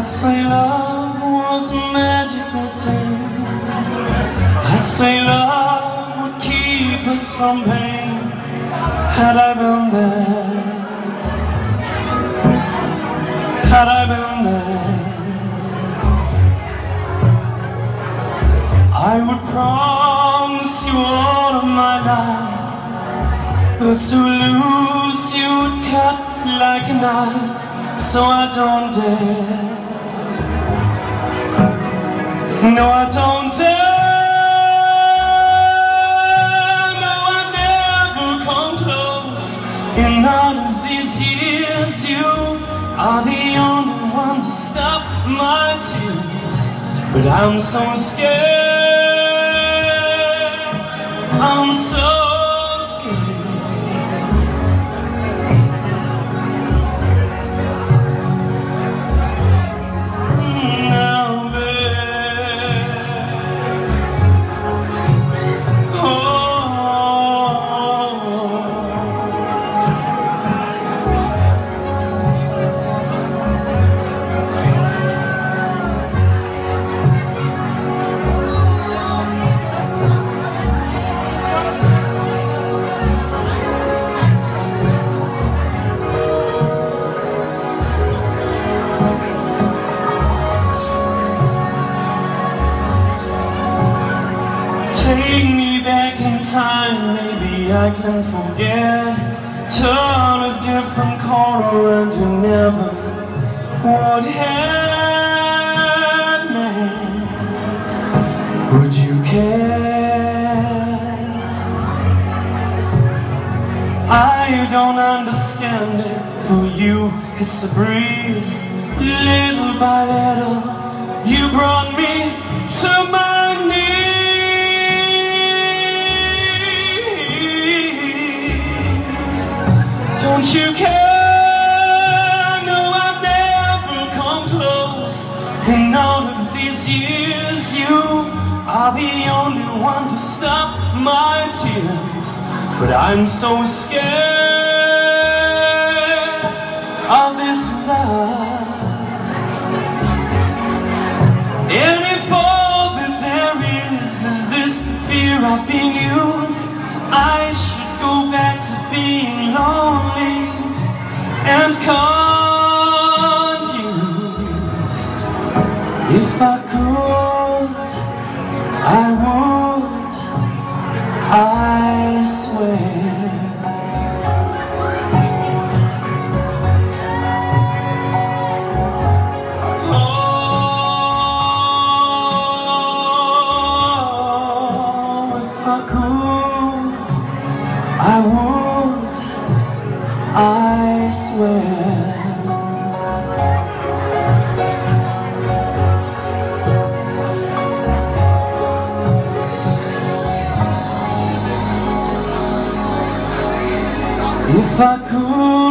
say love was a magical thing. I'd say love would keep us from pain. Had I been there, had I been there, I would promise you all of my life, but to lose you would cut like a knife. So I don't dare, no I don't dare, no I've never come close. In all of these years you are the only one to stop my tears. But I'm so scared, I'm so scared. Take me back in time, maybe I can forget. Turn a different corner and you never would have met. Would you care? I don't understand it. For you it's a breeze. Little by little you brought me to my knees. Don't you care? No, I've never come close. In all of these years you are the only one to stop my tears. But I'm so scared of this love. Any fault that there is this fear of being used. I should go back to being lonely and confused. If I could, I would, I swear. Oh, if I could, I would, I swear. If I could